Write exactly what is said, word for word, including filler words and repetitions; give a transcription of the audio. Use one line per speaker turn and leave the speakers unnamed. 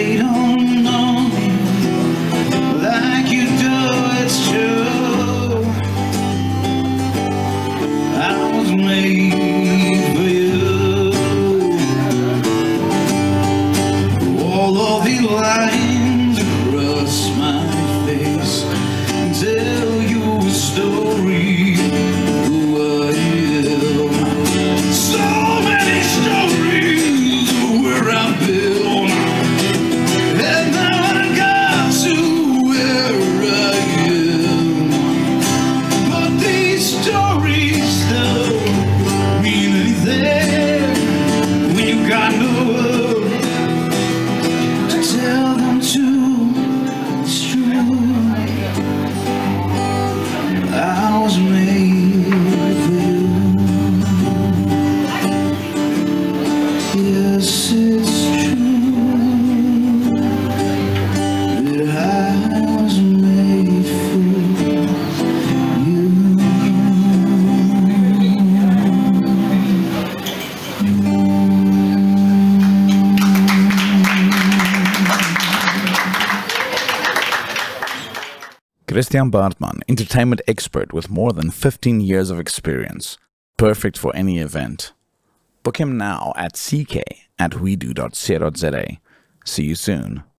they don't know me like you do, it's true. I was made for you. All of the lines across my face tell you a story. Yes, it's true that I was made for you.
Christian Bartman, entertainment expert with more than fifteen years of experience. Perfect for any event. Book him now at c k at we do dot co dot za. See you soon.